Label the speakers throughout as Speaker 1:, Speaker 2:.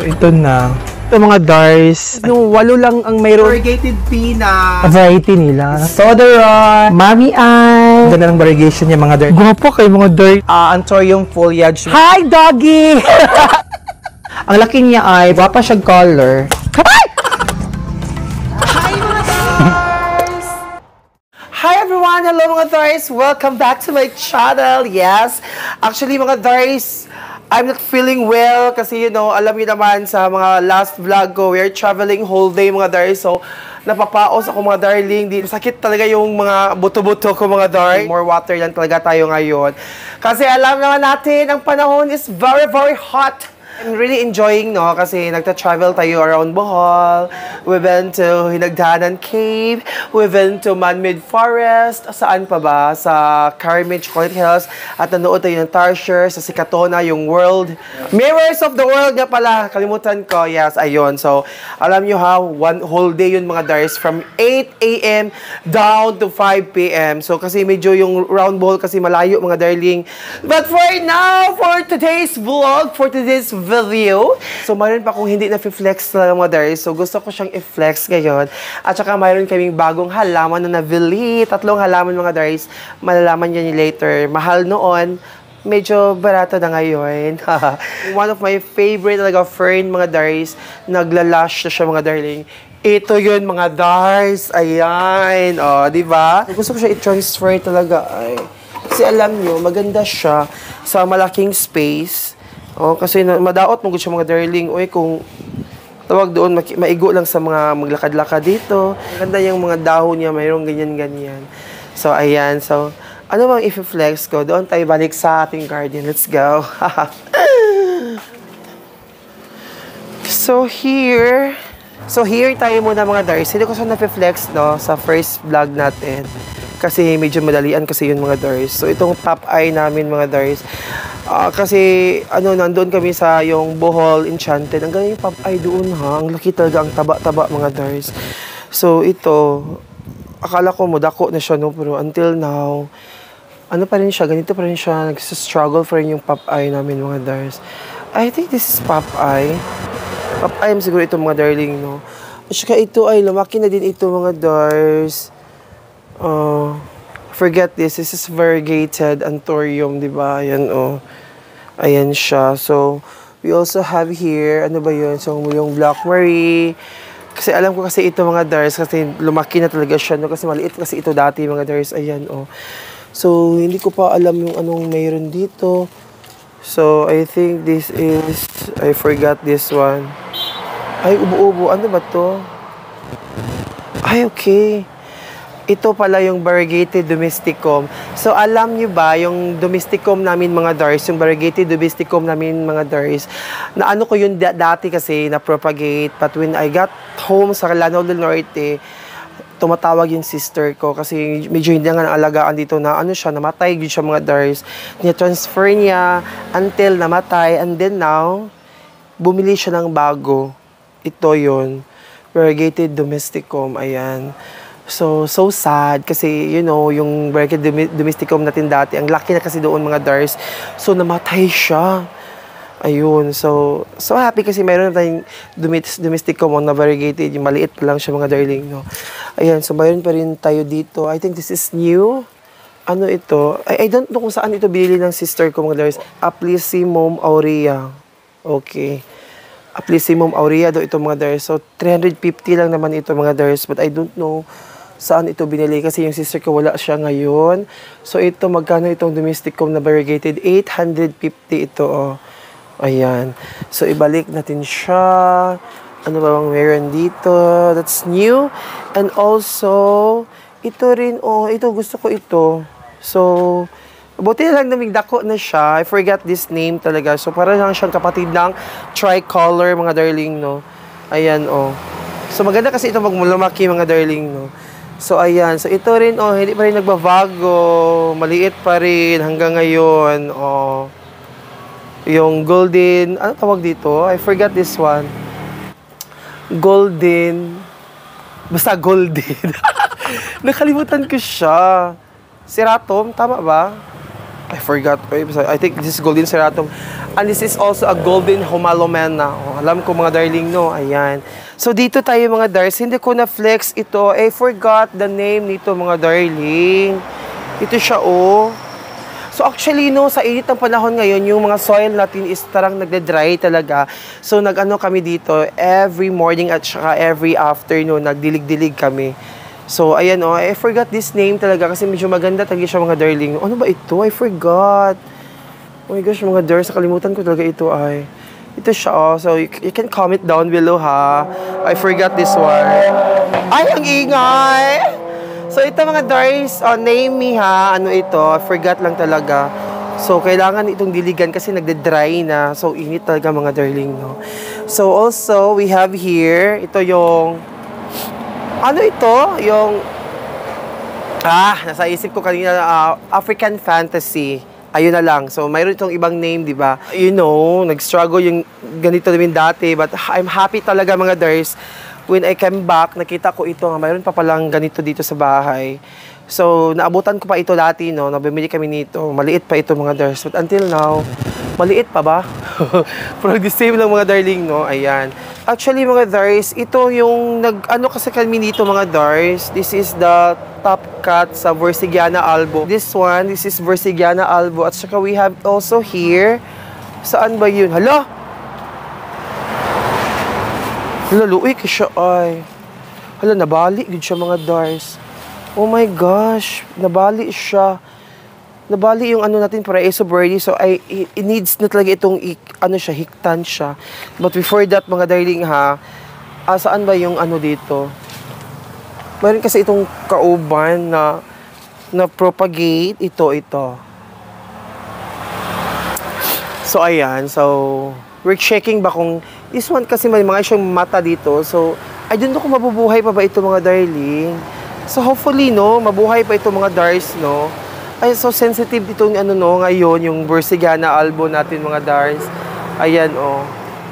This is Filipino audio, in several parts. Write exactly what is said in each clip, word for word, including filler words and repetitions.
Speaker 1: ito na. Ito mga Dars. No, walo lang ang mayroon.
Speaker 2: Variegated peanut.
Speaker 1: Variety nila. Sodaron. Mami Ay. Ganda ng variegation niya mga Dars. Gwapo kayo mga Dars.
Speaker 2: Ah, uh, Anthurium foliage.
Speaker 1: Hi, doggy! Ang laki niya ay, wapa siya color. Hi!
Speaker 2: Hi mga Dars! Hi everyone! Hello mga Dars! Welcome back to my channel. Yes, actually mga Dars, I'm not feeling well kasi you know, alam niyo naman sa mga last vlog ko, we're traveling whole day mga Dars. So, napapaos ako mga darling. Di, sakit talaga yung mga buto-buto ko mga darling. More water lang talaga tayo ngayon. Kasi alam naman natin, ang panahon is very, very hot. I'm really enjoying, no? Kasi nagta-travel tayo around Bohol. We've been to Hinagdanan Cave. We've been to Man-Made Forest. Saan pa ba? Sa Carmen Chocolate Hills. At nanood tayo ng Tarsier sa Sikatona, yung World. Mirrors of the World nga pala. Kalimutan ko. Yes, ayun. So, alam nyo ha, one whole day yun mga Dars. From eight A M down to five P M So, kasi medyo yung round Bohol kasi malayo mga darling. But for now, for today's vlog, for today's video. So, mayroon pa kung hindi na-flex talaga mga Dars. So, gusto ko siyang i-flex ngayon. At saka mayroon kaming bagong halaman na nabili. Tatlong halaman mga Dars. Malalaman niya ni later. Mahal noon. Medyo barato na ngayon. One of my favorite talaga fern mga Dars. Naglalash na siya mga darling. Ito yun mga Dars. Ayan. O, di ba? Gusto ko siya i-transfer talaga. Ay. Kasi alam nyo, maganda siya sa malaking space. Oh, kasi na, madaot mo siya mga darling. Uy, kung tawag doon, maigo lang sa mga maglakad-lakad dito. Ganda yung mga dahon niya, mayroong ganyan-ganyan. So, ayan. So, ano bang i-flex ko? Doon tayo balik sa ating garden. Let's go. So, here. So, here tayo muna mga Dars. Hindi ko siya na-flex, no? Sa first vlog natin. Kasi medyo madalian kasi yun mga Dars. So, itong top eye namin mga Dars. Uh, kasi, ano, nandun kami sa yung Bohol Enchanted. Ang galing yung top eye doon ha. Ang laki talaga, ang taba-taba mga Dars. So, ito, akala ko modako na siya, no? Pero until now, ano pa rin siya, ganito pa rin siya. Nag-struggle pa rin yung pop eye namin mga Dars. I think this is pop eye. Pop eye siguro ito mga darling, no? At saka ito ay, lumaki na din ito mga Dars. Uh, forget this. This is variegated Anthurium, di ba? Ayan, oh. Ayan siya. So, we also have here, ano ba yun? So, yung Black Marie. Kasi alam ko kasi ito mga Dars, kasi lumaki na talaga siya, no? Kasi maliit kasi ito dati mga Dars. Ayan, oh. So, hindi ko pa alam yung anong mayroon dito. So, I think this is, I forgot this one. Ay, ubo-ubo. Ano ba to? Ay, okay. Ito pala yung variegated domesticum. So, alam nyo ba, yung domesticum namin mga Dars, yung variegated domesticum namin mga Dars, na ano ko yun dati kasi na-propagate, but when I got home sa Lanao del Norte, tumatawag yung sister ko kasi medyo hindi nga naalagaan dito na ano siya, namatay yun siya mga Dars. Niya-transfer niya until namatay, and then now, bumili siya ng bago. Ito yun, variegated domesticum, ayan. So, so sad kasi, you know, yung variegated domesticum natin dati, ang laki na kasi doon mga Dars. So, namatay siya. Ayun. So, so happy kasi mayroon na tayong domesticum na variegated. Yung maliit pa lang siya mga darling, no? Ayan. So, mayroon pa rin tayo dito. I think this is new. Ano ito? I, I don't know kung saan ito bili ng sister ko mga Dars. Aplysimum aurea. Okay. Aplysimum aurea daw ito mga Dars. So, three hundred fifty lang naman ito mga Dars. But I don't know saan ito binili kasi yung sister ko wala siya ngayon. So, ito, magkano itong domesticum na variegated? eight hundred fifty ito, oh. Ayan. So, ibalik natin siya. Ano ba bang meron dito? That's new. And also, ito rin, oh, ito, gusto ko ito. So, buti na lang namigdako na siya. I forgot this name talaga. So, para lang siyang kapatid ng tricolor, mga darling, no? Ayan, oh. So, maganda kasi ito magmulumaki, mga darling, no? So, ayan. So, ito rin, oh, hindi pa rin nagbabago. Maliit pa rin hanggang ngayon, oh. Yung golden, ano tawag dito? I forgot this one. Golden. Basta golden. Nakalimutan ko siya. Seratom, tama ba? I forgot. I think this is golden ceratum. And this is also a golden homalomena. Oh, alam ko mga darling, no? Ayan. So, dito tayo mga dars. Hindi ko na-flex ito. I forgot the name nito mga darling. Ito siya, oh. So, actually, no, sa init ng panahon ngayon, yung mga soil natin is tarang nagde-dry talaga. So, nag-ano kami dito, every morning at saka every afternoon, nagdilig-dilig kami. So, ayan, oh, I forgot this name talaga kasi medyo maganda talaga siya mga darling. Ano ba ito? I forgot. Oh my gosh, mga dars, kalimutan ko talaga ito ay. Ito siya, oh. So, you, you can comment down below, ha. I forgot this one. Ay, ang ingay! So, ito mga dars, oh, name me, ha. Ano ito? I forgot lang talaga. So, kailangan itong diligan kasi nagde-dry na. So, init talaga mga darling, no? So, also, we have here, ito yung... Ano ito? Yung... Ah, nasa isip ko kanina, uh, African Fantasy. Ayun na lang. So, mayroon itong ibang name, di ba? You know, nag-struggle yung ganito namin dati. But I'm happy talaga mga dars. When I came back, nakita ko ito. Mayroon pa palang ganito dito sa bahay. So, naabutan ko pa ito dati, no? Nabimili kami nito. Maliit pa ito mga dars. But until now, maliit pa ba? Pero the same lang mga darling, no? Ayan. Actually, mga dars, ito yung nag... Ano kasi kami nito mga dars? This is the top cut sa Versigiana albo. This one, this is Versigiana albo. At saka we have also here... Saan ba yun? Hala! Hala, luwi ka siya ay. Hala, nabali yun siya mga dars. Oh my gosh, nabali siya. Nabali yung ano natin para Ace of Birdie. So, I, it needs na talaga itong, ano siya, hiktan siya. But before that, mga darling ha, ah, saan ba yung ano dito? Mayroon kasi itong kauban na, na propagate. Ito, ito. So, ayan. So, we're checking ba kung, this one kasi may mga siyang mata dito. So, I don't know kung mabubuhay pa ba ito mga darling. So, hopefully, no, mabuhay pa ito mga dars, no. Ay, so sensitive itong ano no, ngayon, yung Versigiana albo natin mga dars. Ayan, oh.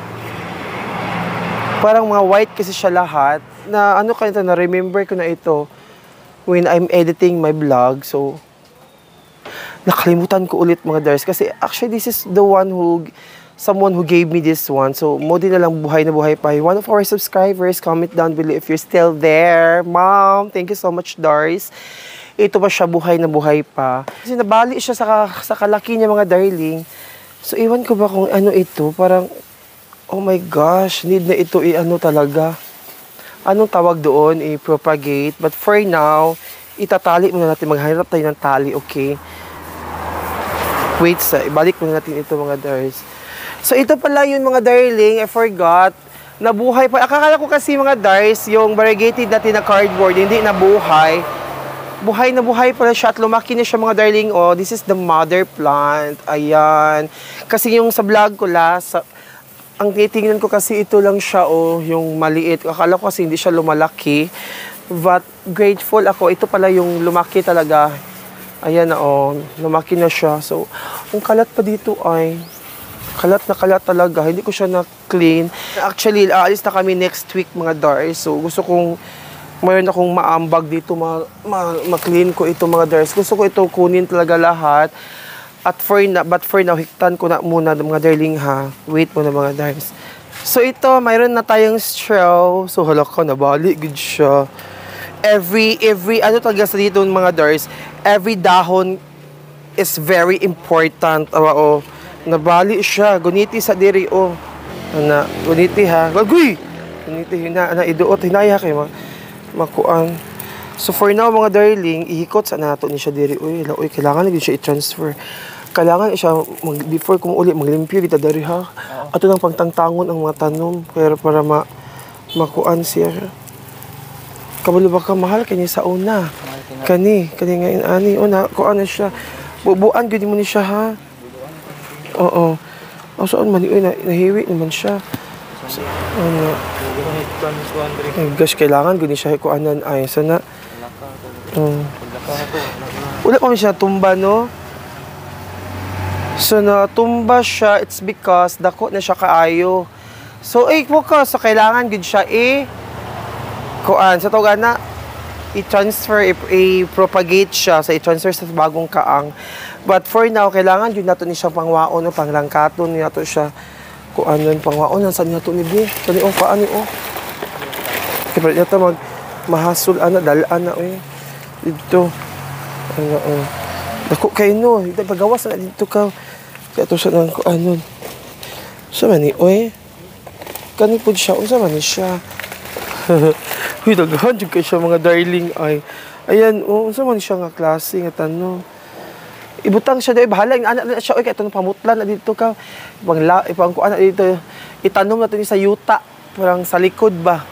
Speaker 2: Parang mga white kasi siya lahat. Na ano kanito, na-remember ko na ito when I'm editing my vlog. So, nakalimutan ko ulit mga dars. Kasi actually, this is the one who, someone who gave me this one. So, mo din na lang buhay na buhay pa. One of our subscribers, comment down below if you're still there. Mom, thank you so much, Dars. Ito pa siya, buhay na buhay pa. Kasi nabali siya sa, sa kalaki niya mga darling. So, iwan ko ba kung ano ito? Parang, oh my gosh, need na ito i-ano talaga. Anong tawag doon? I-propagate. But for now, itatali muna natin. Maghanap tayo ng tali, okay? Wait, sa, ibalik muna natin ito mga dars. So, ito pala yun mga darling. I forgot. Nabuhay pa. Akala ko kasi mga dars, yung variegated natin na cardboard, hindi nabuhay. Buhay na buhay pala siya at lumaki na siya mga darling. Oh, this is the mother plant. Ayan. Kasi yung sa vlog ko last, ang titingnan ko kasi ito lang siya, oh, yung maliit. Akala ko kasi hindi siya lumalaki. But grateful ako. Ito pala yung lumaki talaga. Ayan na, oh. Lumaki na siya. So, ang kalat pa dito ay, kalat na kalat talaga. Hindi ko siya na-clean. Actually, aalis na kami next week mga dars. So, gusto kong mayroon akong maambag dito, ma-clean ma, ma ko ito mga dars. Gusto ko ito kunin talaga lahat. At for na, but for now, hiktan ko na muna mga darling ha. Wait muna mga dars. So ito, mayroon na tayong straw. So hala ka, nabali, good siya. Every, every, ano talaga sa dito mga dars, every dahon is very important. Awa, oh, nabali siya. Guniti sa diri, oh. Ana, guniti ha. Gagoy! Guniti, hina, ana, iduot, hinaya kayo mga makuan. So for now mga darling, ihikot sa nato ni siya diri. Uy, uy, kailangan na siya i-transfer. Kailangan siya mag, before kung uli maglimpyo kita diri ha. Ato nang pagtangtangon ang mga tanom pero para ma makuan siya. Kabalo ba ka mahal kani sa una? Kani, kani ngayon ani una kuan na siya. Bubuan gud mo ni siya ha. Oo. Oh, saan man uy na, nahiwi naman siya. So, ano? Ay, gosh, kailangan guni siya kuanan ay sana. Um, Wala pa siya tumba no. So na tumba siya, it's because dako na siya kaayo. So eh mo ka so kailangan gud siya eh kuan sa tawag na i-transfer, i-propagate siya, sa i-transfer sa bagong kaang. But for now, kailangan yun nato ni siya pangwaon o panglangkaton ni nato siya. Kung ano yung pangwaon, saan nato ni Bi? Kani o, paano o? Kaya pala nato mag mahasol, ana, dalaan na, eh. Dito. Ano, o. Dako kayo, no. Pagawas na dito ka. Kaya ito siya ng kung ano. Sa mani, oy. Kani po siya, o sa mani siya. Uy, daghan dyan kayo siya, mga darling, ay. Ayan, o, sa mani siya nga klase, nga tanong. Ibutang siya doy, bahala, anak na siya, oy, kaya ito pamutlan na dito ka. Ipangla, ipang kuan na dito. Itanom na ito sa yuta. Parang sa likod ba?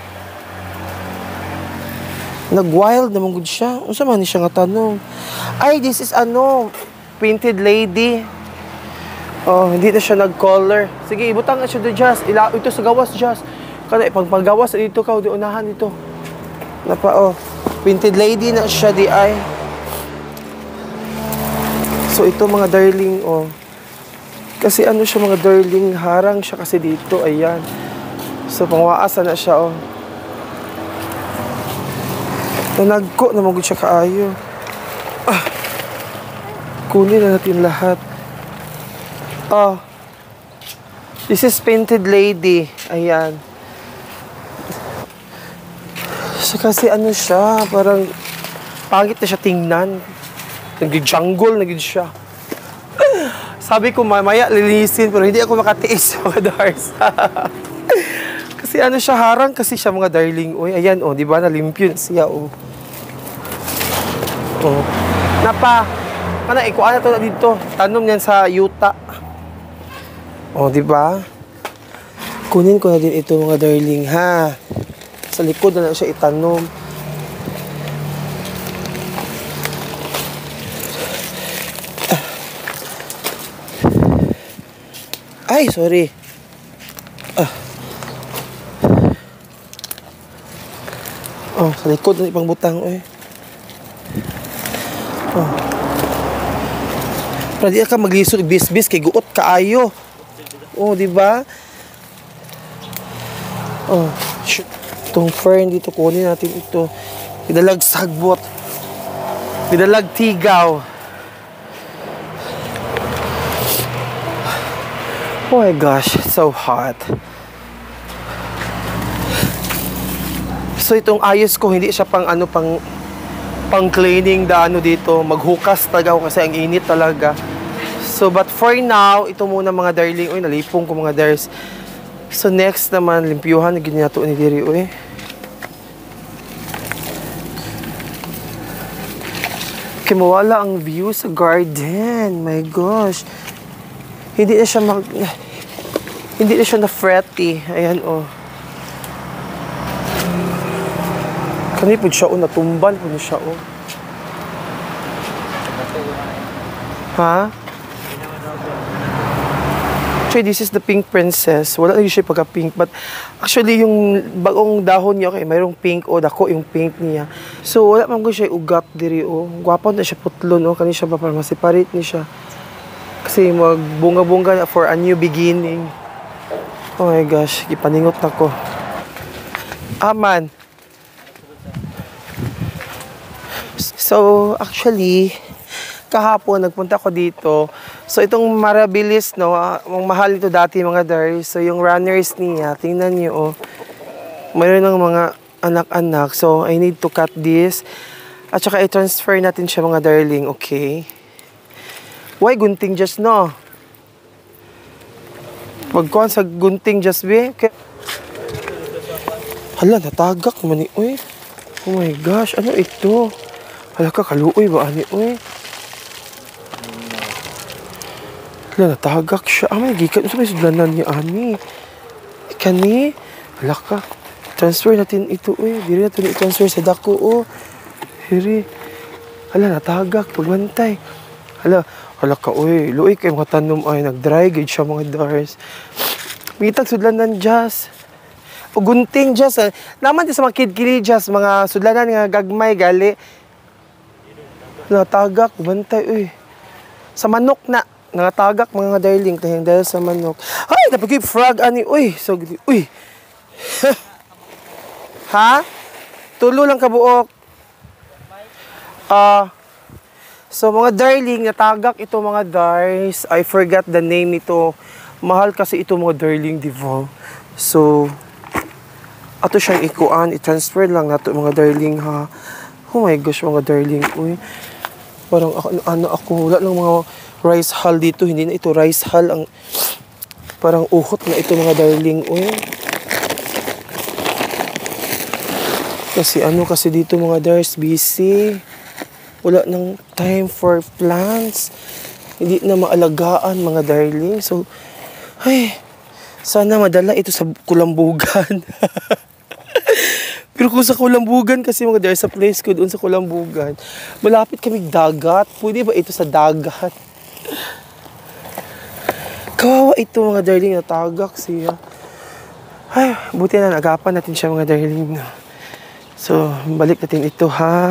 Speaker 2: Nag-wild naman good siya. Ano sa man siya nga tanong? Ay, this is ano, painted lady. Oh, hindi na siya nag-color. Sige, ibutang na siya doon, Jazz. Ila, ito sa gawas, Jazz. Kana, pag paggawas, dito ka, di unahan dito. Napa, oh. Painted lady na siya, di ay. So, ito mga darling, oh. Kasi ano siya, mga darling, harang siya kasi dito, ayan. So, pangwaasa na siya, oh. Nanagko na magod siya kaayo. Ah. Kunin na natin lahat. Ah. This is painted lady. Ayan. So, kasi ano siya, parang pangit na siya tingnan. Nag-jungle na gid siya. Sabi ko, mamaya lilinisin, pero hindi ako makatiis mga dars. Kasi ano siya, harang kasi siya mga darling. Uy, ayan, oh, di ba, nalimpyo siya, oh. Oh. Napa, kana ikuan na to na dito. Tanom niyan sa yuta. Oh, di ba? Kunin ko na din ito mga darling, ha. Sa likod na lang siya itanom. Ay, sorry. Ah. Oh, sa likod na ipang butang, eh. Oh. Pero di ka maglisod bis-bis kay guot kaayo. Oh, di ba? Oh, shoot. Itong fern dito, kunin natin ito. Pidalag sagbot. Pidalag tigaw. Oh my gosh, it's so hot. So itong ayos ko, hindi siya pang ano, pang pang cleaning da ano dito, maghukas talaga ako kasi ang init talaga. So but for now, ito muna mga darling. Uy, nalipong ko mga dars. So next naman, limpyuhan, ganyan nato ni diri, uy. Okay, mawala ang view sa garden. My gosh. Hindi na siya mag... Hindi na siya na-fretty. Ayan, oh. Kanipod siya, oh. Natumban po niya siya, oh. Ha? Actually, this is the pink princess. Wala na siya pagka-pink. But actually, yung bagong dahon niya, okay, mayroong pink, oh. Dako yung pink niya. So, wala man ko siya ugat diri, oh. Gwapo na siya putlon, oh. Kani siya ba para ma-separate niya siya. Kasi magbunga-bunga for a new beginning. Oh my gosh, ipaningot na ko. Aman. So, actually, kahapon nagpunta ko dito. So, itong Marabilis, no, ang mahal ito dati mga dars. So, yung runners niya, tingnan niyo, oh. Mayroon ng mga anak-anak. So, I need to cut this. At saka i-transfer natin siya mga darling, okay? Why gunting just no? Pagkuhan sa gunting just be. Okay. Hala, natagak man ni uy. Oh my gosh, ano ito? Hala ka, kaluoy ba ani uy? Hala, natagak siya. Ah, may gikan. Ano sa may sudlanan ni ani? Ikani? Hala ka. Transfer natin ito uy. Diri natin i-transfer sa dako oh. Diri. Hala, natagak. Pagmantay. Hala. Hala ka, uy, luoy kay mga tanom ay nag-dry gauge siya mga dars. Mitag sudlanan Jazz. O gunting Jazz. Eh. Naman din sa mga kid-kili Jazz, mga sudlanan nga gagmay gali. Natagak, bantay, uy. Sa manok na. Natagak mga darling, tahing dahil sa manok. Ay, napagay frog ani, uy. So, uy. Ha? Tulo lang kabuok. Ah, so mga darling, natagak ito mga dars. I forgot the name ito. Mahal kasi ito mga darling, di ba? So, ato siyang ikuan, i-transfer lang nato mga darling ha. Oh my gosh, mga darling. Uy, parang ako, ano ako, wala lang mga rice hull dito. Hindi na ito rice hull. Ang, parang uhot na ito mga darling. Uy. Kasi ano kasi dito mga dars, busy. Wala nang time for plants. Hindi na maalagaan mga darling. So, ay, sana madala ito sa Kulambugan. Pero kung sa Kulambugan kasi mga dahil sa place ko doon sa Kulambugan, malapit kami dagat. Pwede ba ito sa dagat? Kawawa ito mga darling, natagak siya. Ay, buti na nagapan natin siya mga darling. So, balik natin ito ha.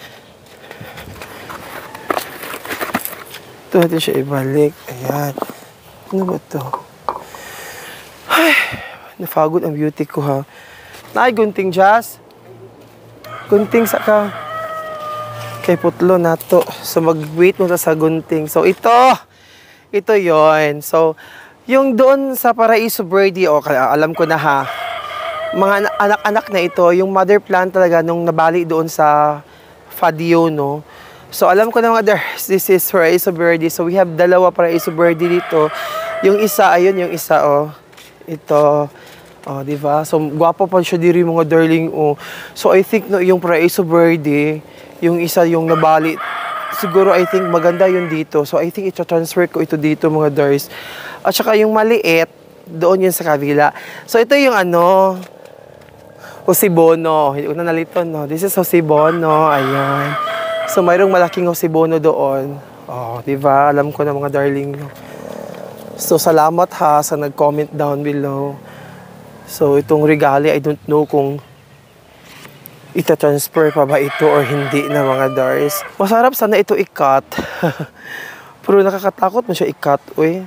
Speaker 2: Ito natin siya ibalik. Ayan. Ano ba ito? Ay, nafagod ang beauty ko ha. Nay, gunting jazz. Gunting sa ka. Kay putlo na to. So, mag-wait mo sa gunting. So, ito. Ito yon. So, yung doon sa Paraiso Birdie, o, okay, alam ko na ha. Mga anak-anak na ito, yung mother plant talaga nung nabali doon sa Fadio, no? So, alam ko na mga dars, this is Paraiso Birdie. So, we have dalawa Paraiso Birdie dito. Yung isa, ayun, yung isa, oh. Ito. Oh, di ba? So, gwapo pa siya diri mga darling, oh. So, I think no, yung Paraiso Verde, yung isa yung nabali. Siguro, I think maganda yun dito. So, I think ito-transfer ko ito dito mga dars. At saka yung maliit, doon yun sa kabila. So, ito yung ano, Josibono. Hindi ko na nalito, no? This is Josibono. Ayan. So, mayroong malaking Josibono doon. Oh, di ba? Alam ko na mga darling, no? So, salamat ha sa nag-comment down below. So, itong regali, I don't know kung ita-transfer pa ba ito or hindi na mga dars. Masarap sana ito i-cut. Pero nakakatakot mo siya i-cut, uy.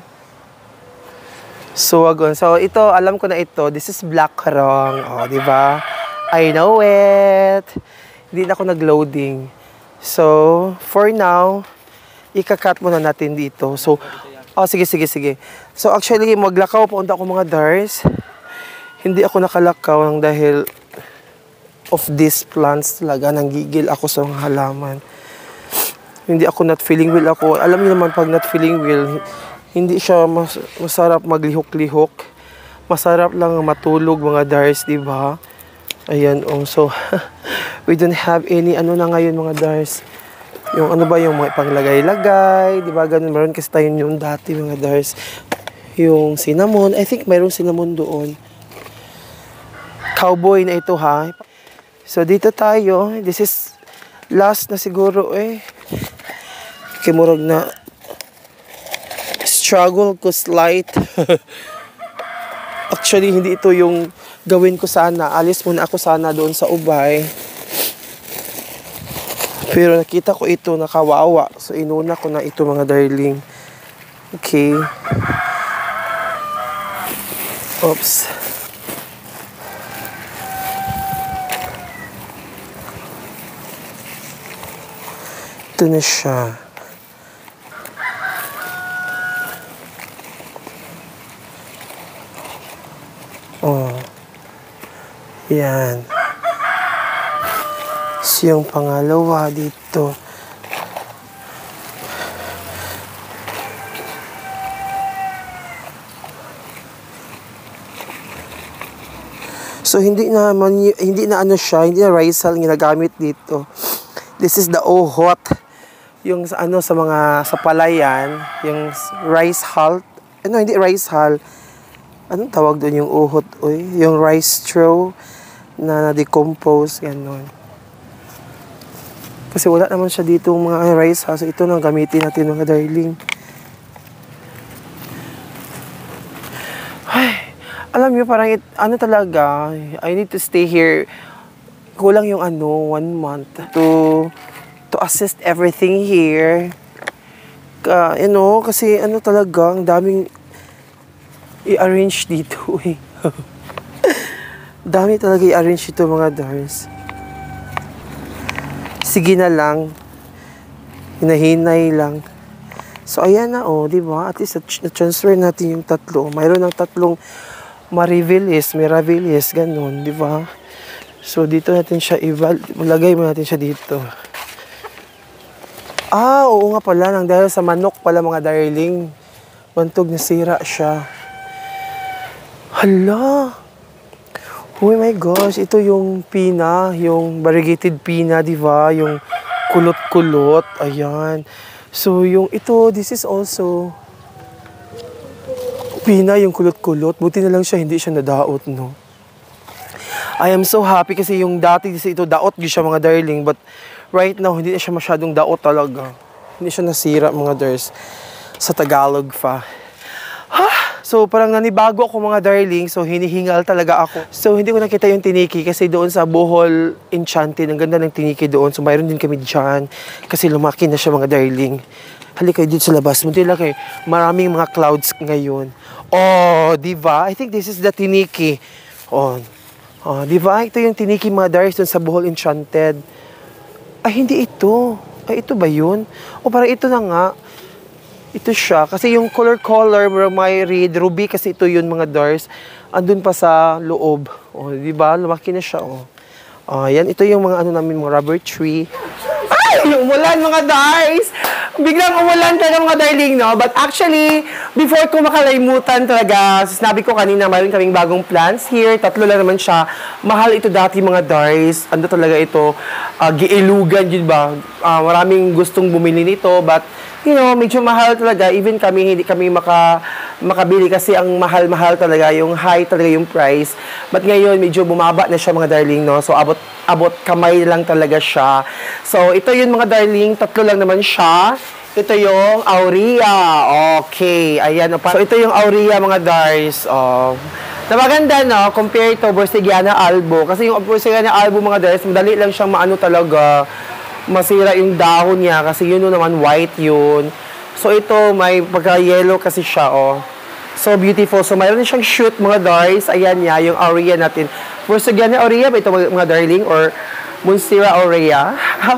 Speaker 2: So, agon. So, ito, alam ko na ito. This is black karong. O, oh, di ba? I know it. Hindi na ako nag-loading. So, for now, ika-cut muna natin dito. So, oh, sige, sige, sige. So, actually, maglakaw po ako mga dars. Hindi ako nakalakaw ng dahil of these plants talaga. Nanggigil ako sa mga halaman. Hindi ako not feeling well ako. Alam niyo naman pag not feeling well, hindi siya mas masarap maglihok-lihok. Masarap lang matulog mga dars, di ba? Ayan, oh. So, we don't have any ano na ngayon mga dars. Yung ano ba yung mga panglagay-lagay, di ba? Ganun, meron kasi tayo yung dati mga dars. Yung cinnamon, I think mayroong cinnamon doon. Cowboy na ito ha. So dito tayo, this is last na siguro eh. Kimurag na struggle ko slight. Actually hindi ito yung gawin ko sana. Alis muna ako sana doon sa Ubay. Pero nakita ko ito nakawawa. So inuna ko na ito mga darling. Okay. Oops. Ito na siya. Oh. Yan. So, yung pangalawa dito. So, hindi na, hindi na ano siya, hindi na rice hull ginagamit dito. This is the ohot. Yung sa ano sa mga sa palayan, yung rice hull, ano hindi rice hull. Anong tawag doon yung uhot, oy? Yung rice straw na na-decompose ganun. Kasi wala naman siya dito mga rice hull. So ito na gamitin natin mga darling. Ay, alam niyo parang it, ano talaga, I need to stay here. Kulang yung ano, one month to to assist everything here. Uh, you know, kasi ano talaga, ang daming i-arrange dito eh. Dami talaga i-arrange ito mga dars. Sige na lang. Hinahinay lang. So, ayan na, oh, di ba? At least, na-transfer natin yung tatlo. Mayroon ng tatlong Marivilis, Miravilis, ganun, di ba? So, dito natin siya i-val... Lagay mo natin siya dito. Ah, oo nga pala. Nang dahil sa manok pala, mga darling. Bantog nasira siya. Hala! Oh my gosh, ito yung pina, yung variegated pina, di ba? Yung kulot-kulot. Ayan. So, yung ito, this is also pina, yung kulot-kulot. Buti na lang siya, hindi siya nadaot, no? I am so happy kasi yung dati kasi ito, daot yun siya, mga darling. But right now, hindi na siya masyadong daot talaga. Hindi siya nasira, mga dars. Sa Tagalog fa. Ha! So, parang nanibago ako, mga darling. So, hinihingal talaga ako. So, hindi ko nakita yung tiniki kasi doon sa Bohol Enchanted, ang ganda ng tiniki doon. So, mayroon din kami dyan kasi lumaki na siya, mga darling. Halika kayo dito sa labas. Munti lang kayo. Maraming mga clouds ngayon. Oh, di ba? I think this is the tiniki. Oh, oh di ba? Ito yung tiniki, mga darling, doon sa Bohol Enchanted. Ay, hindi ito. Ay, ito ba yun? O, parang ito na nga. Ito siya. Kasi yung color-color, may red, ruby, kasi ito yun, mga dars. Andun pa sa loob. O, di ba? Lumaki na siya, o. Oh, yan. Ito yung mga ano namin, mga rubber tree. Ay! Umulan, mga dars! Biglang umulan talaga, mga darling, no? But actually, before ko makalimutan talaga, sinabi ko kanina, mayroon kaming bagong plants here. Tatlo lang naman siya. Mahal ito dati, mga dars. Ano talaga ito? Uh, giilugan, yun ba? Uh, maraming gustong bumili nito, but you know, medyo mahal talaga. Even kami, hindi kami maka, makabili kasi ang mahal-mahal talaga, yung high talaga yung price. But ngayon, medyo bumaba na siya, mga darling, no? So, abot, abot kamay lang talaga siya. So, ito yun, mga darling. Tatlo lang naman siya. Ito yung Aurea. Okay. Ayan. So, ito yung Aurea, mga dars. Oh. Na maganda, no? Compared to Borsigiana albo. Kasi yung Borsigiana albo, mga dars, madali lang siyang maano talaga. Masira yung dahon niya kasi yun naman white yun. So ito may pagka-yellow kasi siya, oh. So beautiful. So mayroon siyang shoot, mga dars. Ayan niya, yung Aurea natin. Borsigiana Aurea ba ito, mga darling? Or Monstera Aurea?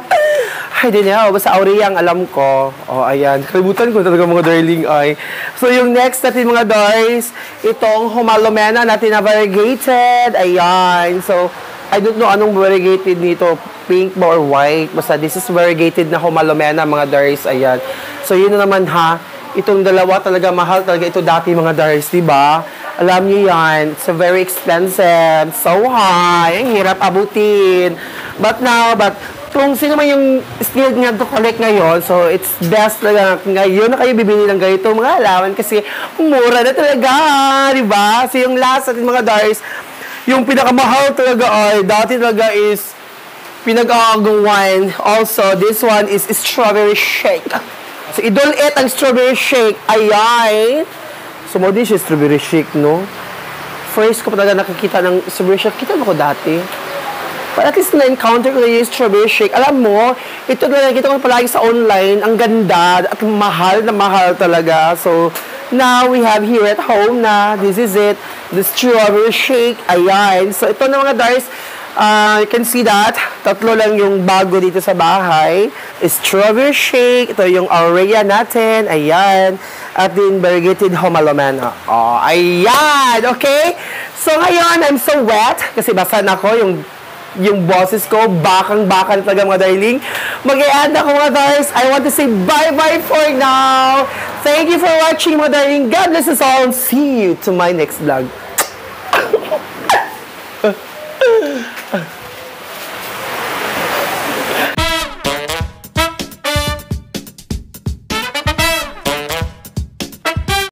Speaker 2: I don't know. Basta Aurea ang alam ko. Oh, ayan. Kalibutan ko talaga, mga darling ay. So yung next natin, mga dars, itong Humalomena natin na variegated. Ayan. So I don't know anong variegated nito, pink ba or white. Basta this is variegated na Humalomena, mga dars. Ayan. So yun na naman, ha. Itong dalawa talaga mahal talaga ito dati, mga dars, di ba? Alam niyo yan, it's very expensive, so high, ang hirap abutin. But now, but kung sino man yung still nga to collect ngayon, so it's best talaga ngayon na kayo bibili ng ganito, mga alaman, kasi mura na talaga, di ba? So yung last natin, mga dars, yung pinakamahal talaga ay, dati talaga is pinag-aagong wine. Also, this one is strawberry shake. So, idol-et ang strawberry shake. Ayan. So, mo din siya strawberry shake, no? First ko pa talaga nakikita ng strawberry shake. Kita mo ko dati. But at least na-encounter ko na yung strawberry shake. Alam mo, ito na nakikita ko palagi sa online. Ang ganda at mahal na mahal talaga. So, now we have here at home na this is it. The strawberry shake. Ayan. So, ito na, mga dars. Uh, you can see that. Tatlo lang yung bago dito sa bahay. Strawberry shake. Ito yung Aurea natin. Ayan. At din variegated Humalomena. Oh, ayan. Okay? So, ngayon, I'm so wet. Kasi basa na ako yung yung boses ko. Bakang-baka na talaga, mga darling. Mag-i-end ako, mga dars. I want to say bye-bye for now. Thank you for watching, mga darling. God bless us all. See you to my next vlog.